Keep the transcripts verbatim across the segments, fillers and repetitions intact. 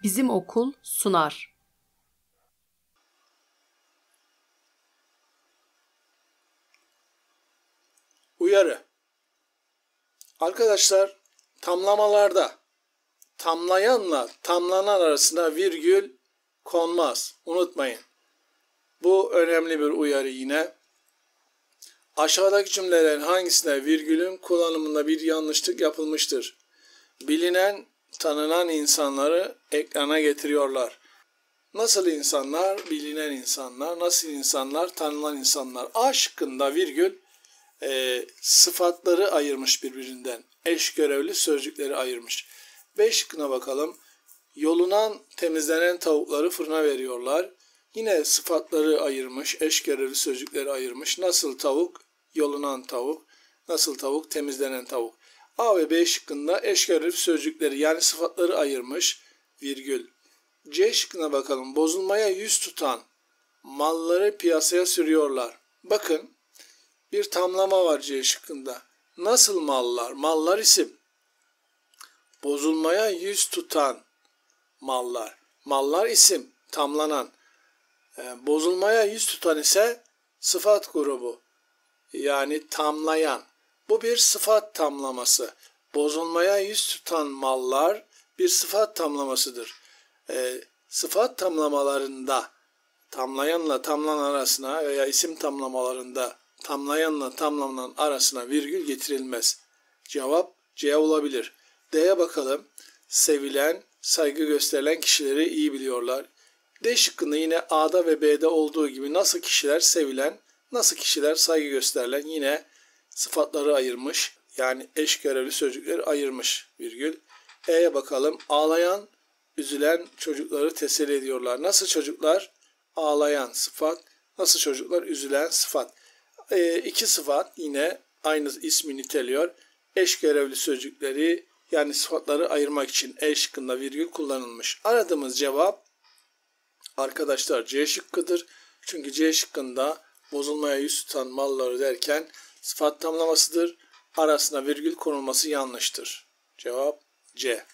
Bizim okul sunar. Uyarı. Arkadaşlar, tamlamalarda tamlayanla tamlanan arasında virgül konmaz. Unutmayın. Bu önemli bir uyarı yine. Aşağıdaki cümlelerin hangisinde virgülün kullanımında bir yanlışlık yapılmıştır? Bilinen, tanınan insanları ekrana getiriyorlar. Nasıl insanlar? Bilinen insanlar. Nasıl insanlar? Tanınan insanlar. A şıkkında virgül e, sıfatları ayırmış birbirinden. Eş görevli sözcükleri ayırmış. B şıkkına bakalım. Yolunan, temizlenen tavukları fırına veriyorlar. Yine sıfatları ayırmış, eş görevli sözcükleri ayırmış. Nasıl tavuk? Yolunan tavuk. Nasıl tavuk? Temizlenen tavuk. A ve B şıkkında eş görevli sözcükleri yani sıfatları ayırmış. Virgül. C şıkkına bakalım. Bozulmaya yüz tutan malları piyasaya sürüyorlar. Bakın bir tamlama var C şıkkında. Nasıl mallar? Mallar isim. Bozulmaya yüz tutan mallar. Mallar isim. Tamlanan. E, bozulmaya yüz tutan ise sıfat grubu. Yani tamlayan. Bu bir sıfat tamlaması. Bozulmaya yüz tutan mallar bir sıfat tamlamasıdır. E, sıfat tamlamalarında tamlayanla tamlanan arasına veya isim tamlamalarında tamlayanla tamlanan arasına virgül getirilmez. Cevap C olabilir. D'ye bakalım. Sevilen, saygı gösterilen kişileri iyi biliyorlar. D şıkkında yine A'da ve B'de olduğu gibi nasıl kişiler sevilen, nasıl kişiler saygı gösterilen yine sıfatları ayırmış. Yani eş görevli sözcükleri ayırmış virgül. E'ye bakalım. Ağlayan, üzülen çocukları teselli ediyorlar. Nasıl çocuklar? Ağlayan sıfat. Nasıl çocuklar? Üzülen sıfat. E, iki sıfat yine aynı ismi niteliyor. Eş görevli sözcükleri yani sıfatları ayırmak için E şıkkında virgül kullanılmış. Aradığımız cevap arkadaşlar C şıkkıdır. Çünkü C şıkkında bozulmaya yüz tutan malları derken sıfat tamlamasıdır. Arasına virgül konulması yanlıştır. Cevap C.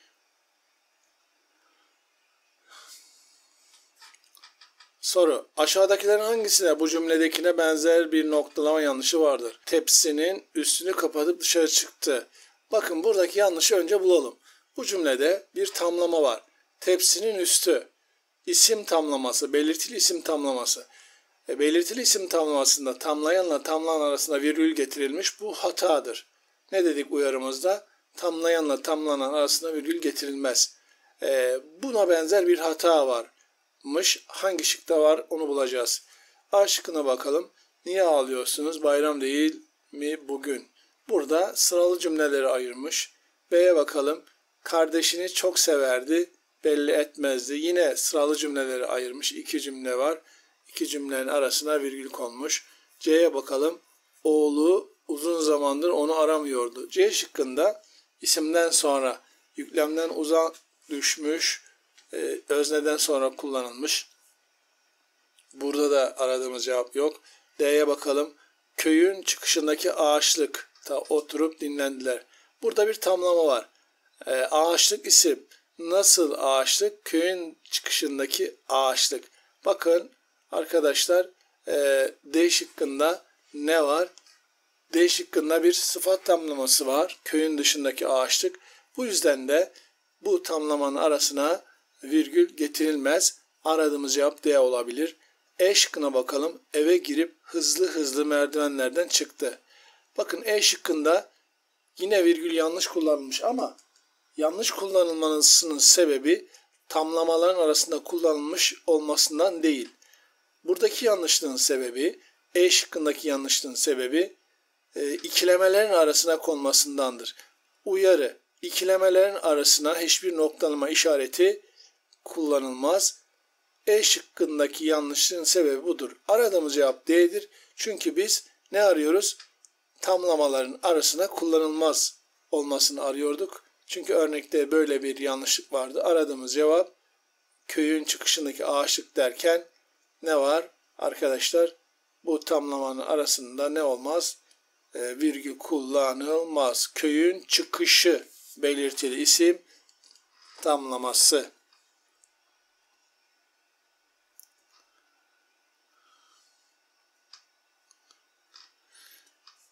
Soru. Aşağıdakilerin hangisine bu cümledekine benzer bir noktalama yanlışı vardır? Tepsinin üstünü kapatıp dışarı çıktı. Bakın buradaki yanlışı önce bulalım. Bu cümlede bir tamlama var. Tepsinin üstü. İsim tamlaması, belirtili isim tamlaması. E, belirtili isim tamlamasında tamlayanla tamlanan arasında virgül getirilmiş. Bu hatadır. Ne dedik uyarımızda? Tamlayanla tamlanan arasında virgül getirilmez. E, buna benzer bir hata varmış. Hangi şıkta var onu bulacağız. A şıkkına bakalım. Niye ağlıyorsunuz? Bayram değil mi bugün? Burada sıralı cümleleri ayırmış. B'ye bakalım. Kardeşini çok severdi, belli etmezdi. Yine sıralı cümleleri ayırmış. İki cümle var. İki cümlenin arasına virgül konmuş. C'ye bakalım. Oğlu uzun zamandır onu aramıyordu. C şıkkında isimden sonra yüklemden uzak düşmüş, e, özneden sonra kullanılmış. Burada da aradığımız cevap yok. D'ye bakalım. Köyün çıkışındaki ağaçlıkta oturup dinlendiler. Burada bir tamlama var. E, ağaçlık isim. Nasıl ağaçlık? Köyün çıkışındaki ağaçlık. Bakın arkadaşlar e, D şıkkında ne var? D şıkkında bir sıfat tamlaması var. Köyün dışındaki ağaçlık. Bu yüzden de bu tamlamanın arasına virgül getirilmez. Aradığımız cevap D olabilir. E şıkkına bakalım. Eve girip hızlı hızlı merdivenlerden çıktı. Bakın E şıkkında yine virgül yanlış kullanılmış ama yanlış kullanılmasının sebebi tamlamaların arasında kullanılmış olmasından değil. Buradaki yanlışlığın sebebi, E şıkkındaki yanlışlığın sebebi e, ikilemelerin arasına konmasındandır. Uyarı, ikilemelerin arasına hiçbir noktalama işareti kullanılmaz. E şıkkındaki yanlışlığın sebebi budur. Aradığımız cevap D'dir. Çünkü biz ne arıyoruz? Tamlamaların arasına kullanılmaz olmasını arıyorduk. Çünkü örnekte böyle bir yanlışlık vardı. Aradığımız cevap köyün çıkışındaki ağaçlık derken ne var? Arkadaşlar bu tamlamanın arasında ne olmaz? E, virgül kullanılmaz. Köyün çıkışı belirtili isim tamlaması.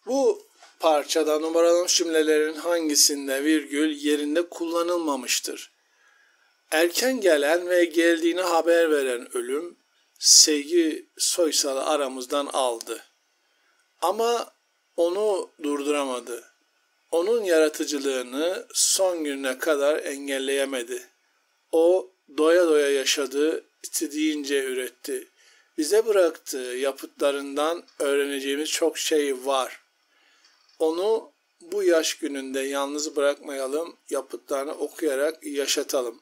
Bu parçada numaralanmış cümlelerin hangisinde virgül yerinde kullanılmamıştır? Erken gelen ve geldiğini haber veren ölüm, Sevgi Soysal'ı aramızdan aldı. Ama onu durduramadı. Onun yaratıcılığını son gününe kadar engelleyemedi. O doya doya yaşadı, istediğince üretti. Bize bıraktığı yapıtlarından öğreneceğimiz çok şey var. Onu bu yaş gününde yalnız bırakmayalım, yapıtlarını okuyarak yaşatalım.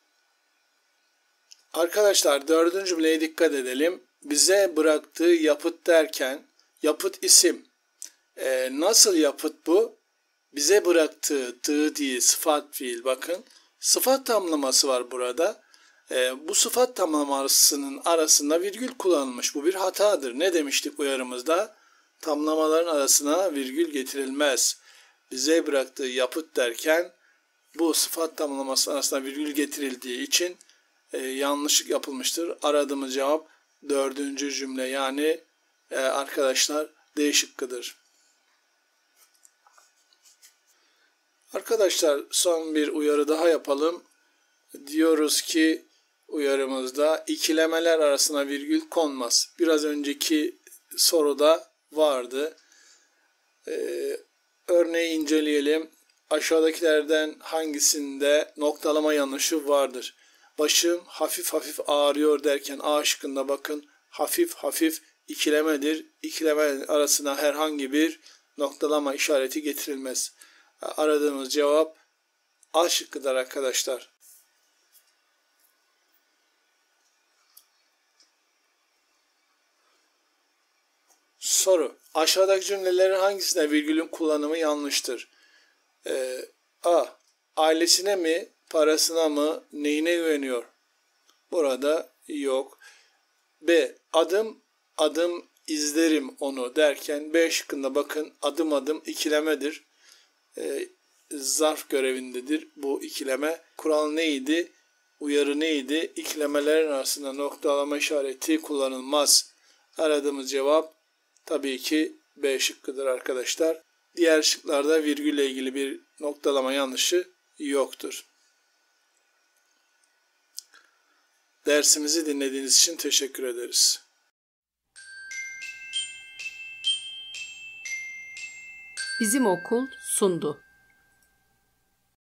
Arkadaşlar dördüncü cümleye dikkat edelim. Bize bıraktığı yapıt derken yapıt isim. Ee, nasıl yapıt bu? Bize bıraktığı tığ değil sıfat fiil bakın. Sıfat tamlaması var burada. Ee, bu sıfat tamlamasının arasında virgül kullanılmış. Bu bir hatadır. Ne demiştik uyarımızda? Tamlamaların arasına virgül getirilmez. Bize bıraktığı yapıt derken bu sıfat tamlaması arasına virgül getirildiği için e, yanlışlık yapılmıştır. Aradığımız cevap dördüncü cümle yani e, arkadaşlar D şıkkıdır. Arkadaşlar son bir uyarı daha yapalım. Diyoruz ki uyarımızda ikilemeler arasına virgül konmaz. Biraz önceki soruda vardı. Ee, örneği inceleyelim. Aşağıdakilerden hangisinde noktalama yanlışı vardır? Başım hafif hafif ağrıyor derken A şıkkında bakın hafif hafif ikilemedir. İkileme arasına herhangi bir noktalama işareti getirilmez. Aradığımız cevap A şıkkıdır arkadaşlar. Soru. Aşağıdaki cümlelerin hangisinde virgülün kullanımı yanlıştır? Ee, A. Ailesine mi, parasına mı, neyine güveniyor? Burada yok. B. Adım adım izlerim onu derken B şıkkında bakın adım adım ikilemedir. Ee, zarf görevindedir bu ikileme. Kural neydi? Uyarı neydi? İkilemelerin arasında noktalama işareti kullanılmaz. Aradığımız cevap tabii ki B şıkkıdır arkadaşlar. Diğer şıklarda virgülle ilgili bir noktalama yanlışı yoktur. Dersimizi dinlediğiniz için teşekkür ederiz. Bizim okul sundu.